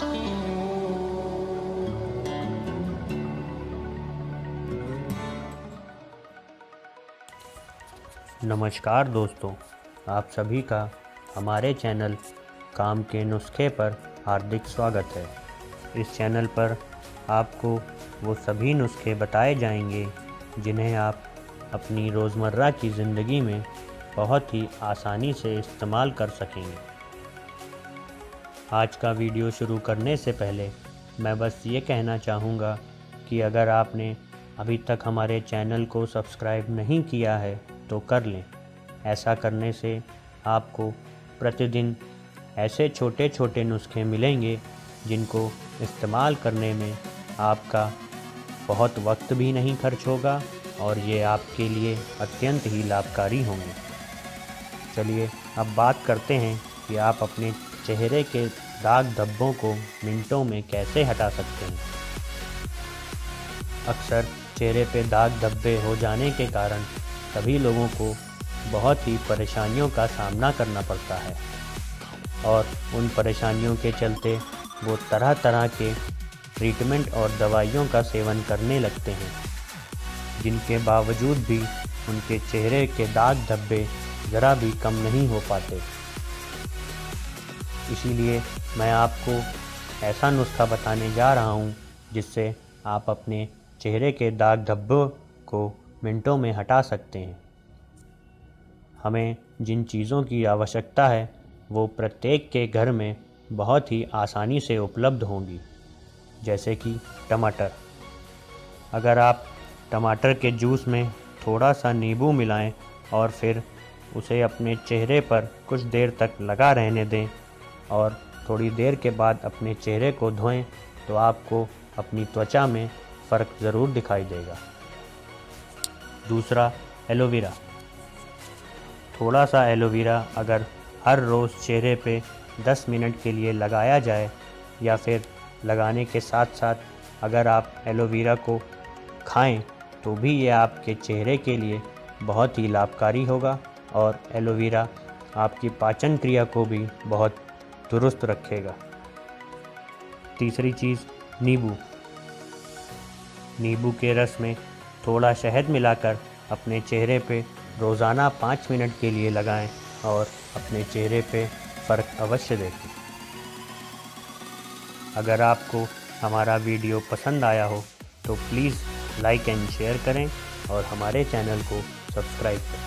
नमस्कार दोस्तों, आप सभी का हमारे चैनल काम के नुस्खे पर हार्दिक स्वागत है। इस चैनल पर आपको वो सभी नुस्खे बताए जाएंगे जिन्हें आप अपनी रोज़मर्रा की ज़िंदगी में बहुत ही आसानी से इस्तेमाल कर सकेंगे। आज का वीडियो शुरू करने से पहले मैं बस ये कहना चाहूँगा कि अगर आपने अभी तक हमारे चैनल को सब्सक्राइब नहीं किया है तो कर लें। ऐसा करने से आपको प्रतिदिन ऐसे छोटे छोटे नुस्खे मिलेंगे जिनको इस्तेमाल करने में आपका बहुत वक्त भी नहीं खर्च होगा और ये आपके लिए अत्यंत ही लाभकारी होंगे। चलिए अब बात करते हैं कि आप अपने चेहरे के दाग धब्बों को मिनटों में कैसे हटा सकते हैं। अक्सर चेहरे पे दाग धब्बे हो जाने के कारण सभी लोगों को बहुत ही परेशानियों का सामना करना पड़ता है और उन परेशानियों के चलते वो तरह तरह के ट्रीटमेंट और दवाइयों का सेवन करने लगते हैं, जिनके बावजूद भी उनके चेहरे के दाग धब्बे ज़रा भी कम नहीं हो पाते। इसीलिए मैं आपको ऐसा नुस्खा बताने जा रहा हूँ जिससे आप अपने चेहरे के दाग धब्बों को मिनटों में हटा सकते हैं। हमें जिन चीज़ों की आवश्यकता है वो प्रत्येक के घर में बहुत ही आसानी से उपलब्ध होंगी, जैसे कि टमाटर। अगर आप टमाटर के जूस में थोड़ा सा नींबू मिलाएं और फिर उसे अपने चेहरे पर कुछ देर तक लगा रहने दें और थोड़ी देर के बाद अपने चेहरे को धोएं तो आपको अपनी त्वचा में फ़र्क ज़रूर दिखाई देगा। दूसरा, एलोवेरा। थोड़ा सा एलोवेरा अगर हर रोज़ चेहरे पे 10 मिनट के लिए लगाया जाए या फिर लगाने के साथ साथ अगर आप एलोवेरा को खाएं तो भी ये आपके चेहरे के लिए बहुत ही लाभकारी होगा और एलोवेरा आपकी पाचन क्रिया को भी बहुत दुरुस्त रखेगा। तीसरी चीज़, नींबू। नींबू के रस में थोड़ा शहद मिलाकर अपने चेहरे पे रोज़ाना 5 मिनट के लिए लगाएं और अपने चेहरे पे फ़र्क अवश्य देखें। अगर आपको हमारा वीडियो पसंद आया हो तो प्लीज़ लाइक एंड शेयर करें और हमारे चैनल को सब्सक्राइब करें।